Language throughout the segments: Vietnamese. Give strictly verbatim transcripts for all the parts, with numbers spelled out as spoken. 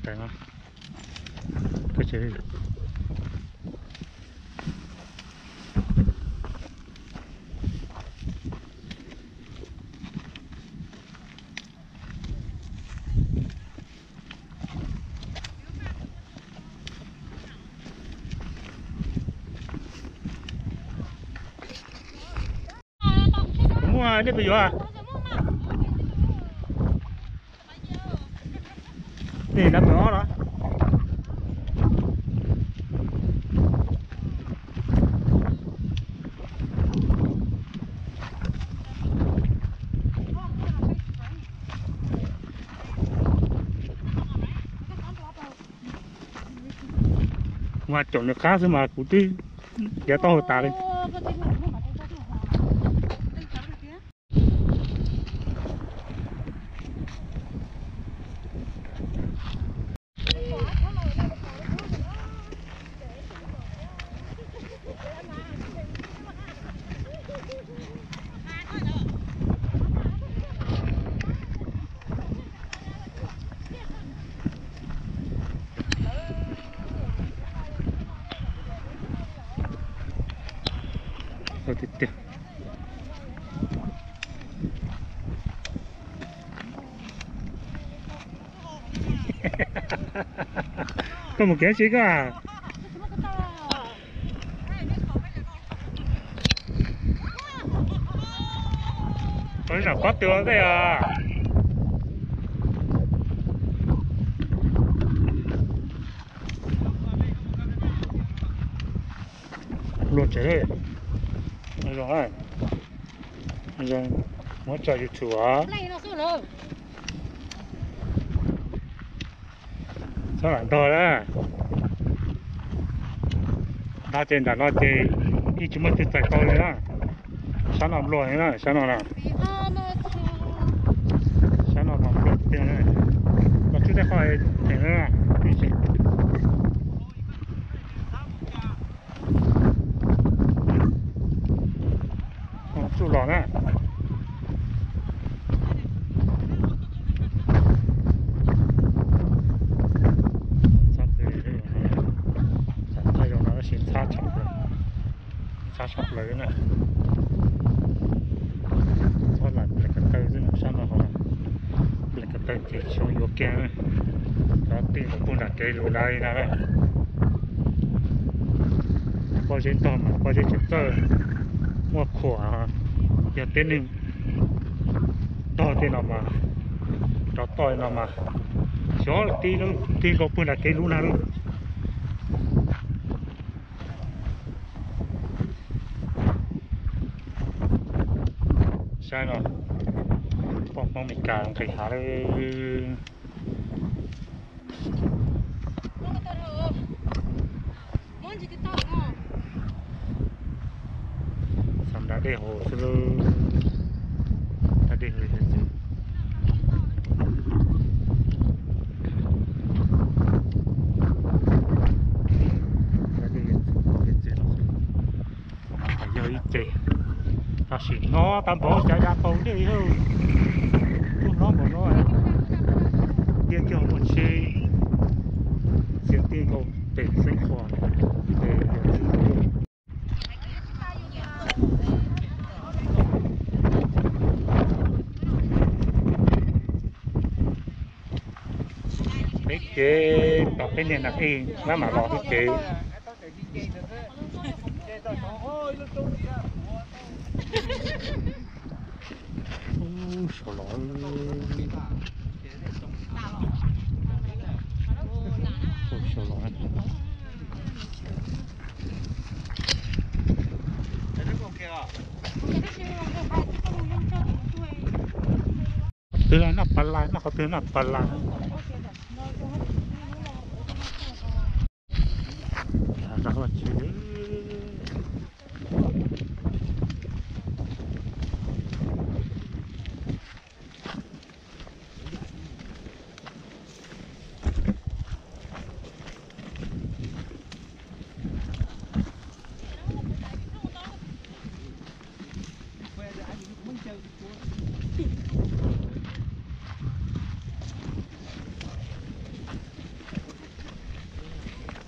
cái nó cái chế đúng rồi đấy bây giờ à này nó nhỏ đó mà chọn được khá chứ mà cũng tí giá to ta đi rồi tiếp tiếp có một cái gì cả có nào có tiêu đây à luôn chế đây rồi bây giờ muốn cho YouTube à sao lại to đó ta trên đã nói thì đi chúng mình tự chạy coi nữa sao làm lôi nữa sao nó nào sao nó làm lôi tiền này nó chưa thấy khỏi tiền nữa đi chị chú lò nè xa chọc lấy nè thoát lại lấy cái tay dưới sao mà họ lấy cái tay chỉ cho vô kia này đó tìm một con đặt cây lùi đây nè đây bao nhiêu tôm mà bao nhiêu chục tơ mua khỏa giờ tên đi to tên nào mà đó to nào mà gió là tí nó tí có con đặt cây lùi nào sai rồi bông bông mình cả thầy há đây xong đã để hồ sơ đã để hồ sơ đã để hồ sơ phải giờ ít chê ta xịn nó tạm bỏ chạy ra tàu đi hơn nó một nó tiền cho một xe tiền tiền cầu để sinh hoạt để sử dụng cái chế đọc cái nền là khi nó mà lò cái chế ôi trời ơi ôi trời ơi từ là nó bắn lại nó có từ nó bắn lại đó là chứ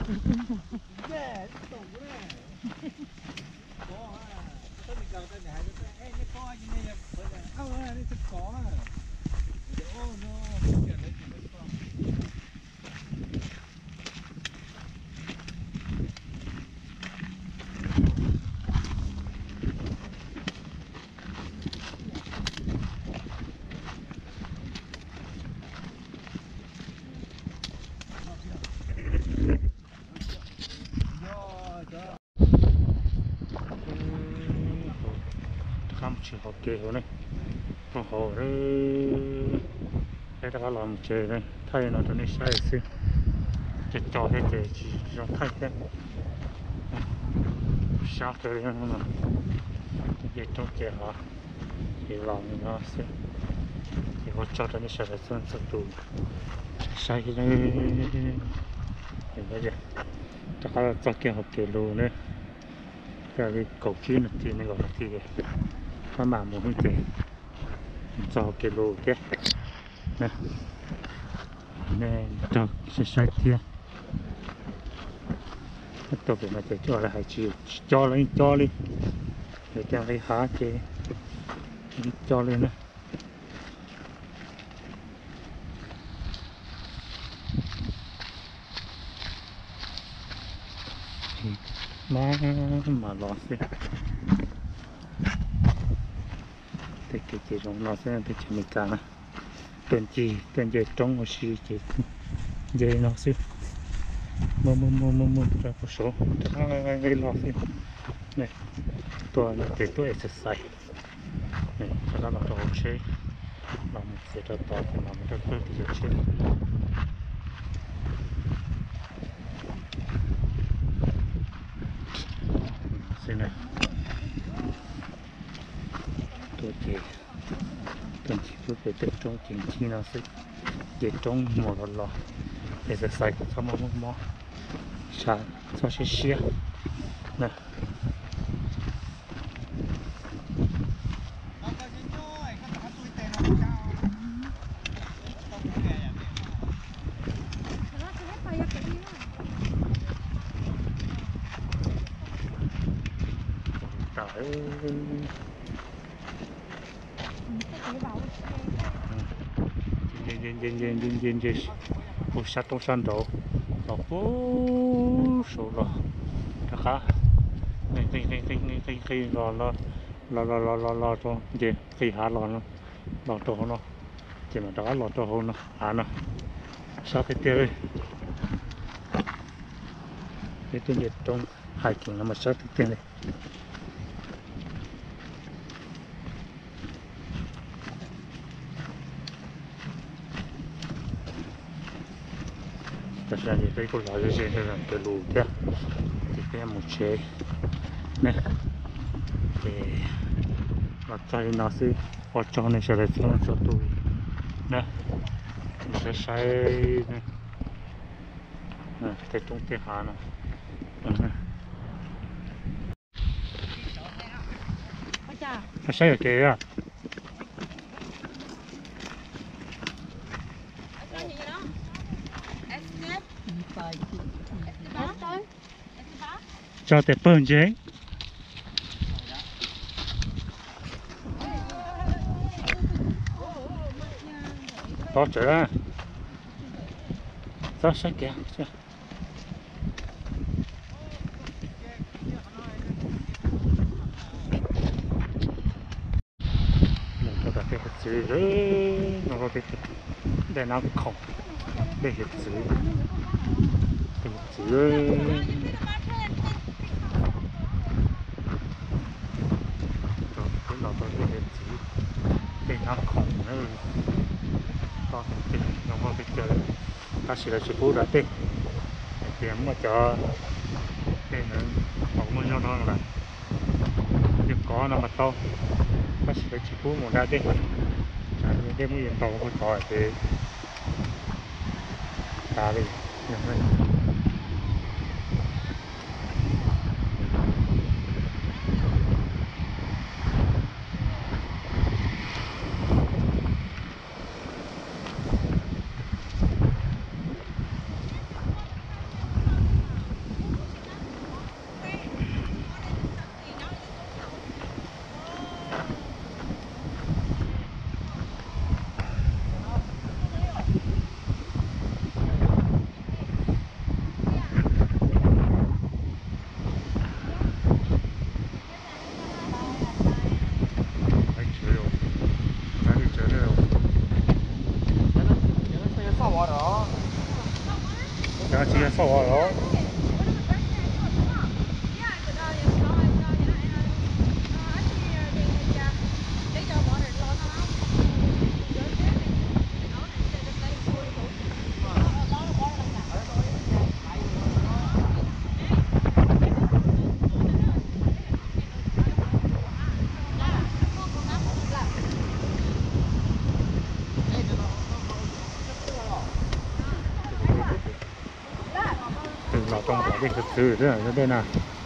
Nè, tủ nè. Có à. Tôi mình cầu tên này hay tên ê nó có như này bây giờ áo à nó thật có à. Oh no, cái này thì nó có. Không chỉ học kiểu này, mà họ đấy, cái đó làm chơi này, thay nó cho nên sai xí, cái trò cái chơi chỉ cho thay cái, sao cái này nó, cái trong cái họ, cái làm nó xí, cái họ cho cho nên sai là chân thật đủ, sai cái này, cái cái gì, chắc là cho cái học kiểu luôn đấy, cái cầu kia nó thì nó gọi là gì vậy? Mà mà muốn không thể cho cái lô kia nè nè cho sẽ sai kia tôi phải mà để cho là hai chiều cho lên cho lên để cho cái há chế cho lên nè mà mà lo xem thì cái cái trong nó sẽ bị chìm cả nè tuần gì tuần gì trong một sự chỉ dây nó xíu mơ mơ mơ mơ mơ ra một số cho nó gây lo xíu này tôi nó để tôi exercise này cho nó là đồ chơi làm một sự thật to thì làm một cái cơ thì chơi xin này tôi chỉ tôi chỉ cứ phải tập trung chính trị nó sẽ để trong một lần lo để sẽ sai của thằng mò mò sao sao sẽ xia nè trời nhìn nhìn nhìn nhìn nhìn nhìn ôi sát trong sân đó nó phố số rồi đó khá khi khi khi khi khi khi khi lo lo lo lo lo lo lo cho gì khi há lo nó lo cho nó chỉ mà đó lo cho nó há nó sao cái tiêu đi cái tôi nhiệt trong hai kiện nó mà sao cái tiêu này thật ra thì cái cô giáo cái gì là cái lù kia thì cái một chế này thì mặt trái nó sẽ ở trong này sẽ là cho cho tôi nè sẽ sai nè nè cái trong cái hà nè nó sai ở kia à cho tới bơn chứ to trở to sai kìa nó có cái chữ nó có cái để nó khổng để cái chữ cái chữ nó có cái chữ để nó khổng nữa có cái nó có cái chữ ta sẽ là chữ phú đã tên thì mà cho tên nó không có nhau đó là nhưng có nó mà to ta sẽ là chữ phú một đa tên chả những cái mũi tàu có tỏi thì ta đi nhận lên 然后直接收下咯。老东北这个吃的这那边呢。